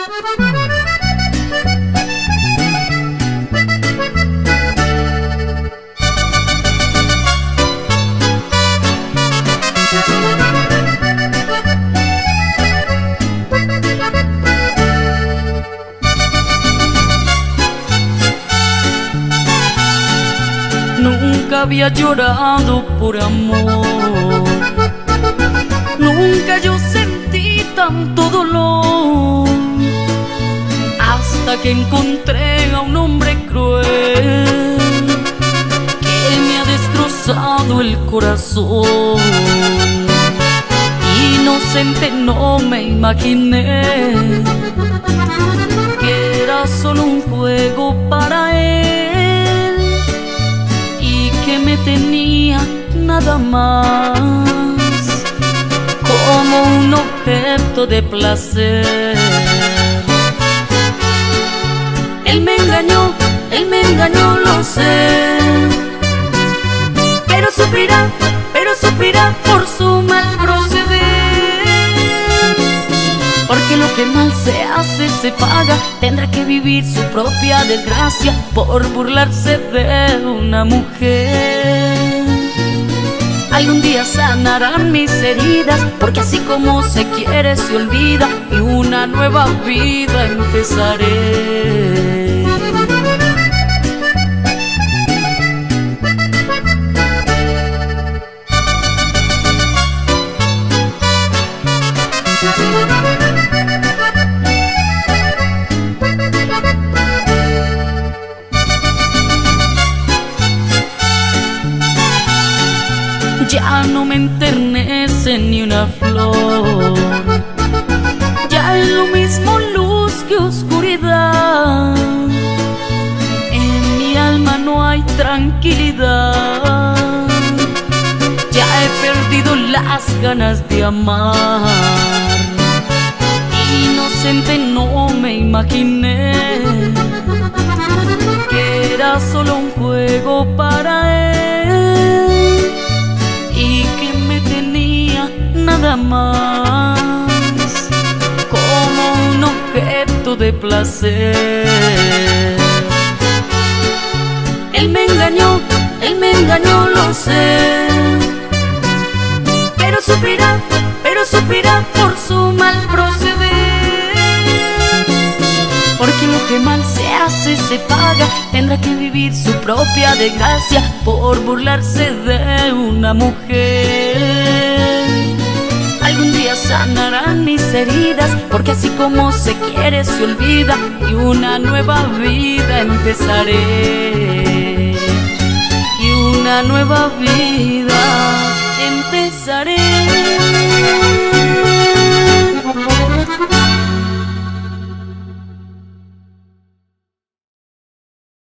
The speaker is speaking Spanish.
Nunca había llorado por amor, nunca yo sentí tanto dolor, hasta que encontré a un hombre cruel que me ha destrozado el corazón. Inocente no me imaginé que era solo un juego para él y que me tenía nada más como un objeto de placer. Él me engañó, lo sé, pero sufrirá por su mal proceder. Porque lo que mal se hace se paga, tendrá que vivir su propia desgracia por burlarse de una mujer. Algún día sanarán mis heridas, porque así como se quiere se olvida, y una nueva vida empezaré. Ya no me enternece ni una flor, ya es lo mismo luz que oscuridad. En mi alma no hay tranquilidad, ya he perdido las ganas de amar. Inocente no me imaginé que era solo un juego para él y que me tenía nada más como un objeto de placer. Él me engañó, lo sé, pero sufrirá por su mal proceder. Porque lo que mal se hace se paga, tendrá que vivir su propia desgracia por burlarse de una mujer. Algún día sanarán mis heridas, porque así como se quiere se olvida, y una nueva vida empezaré, y una nueva vida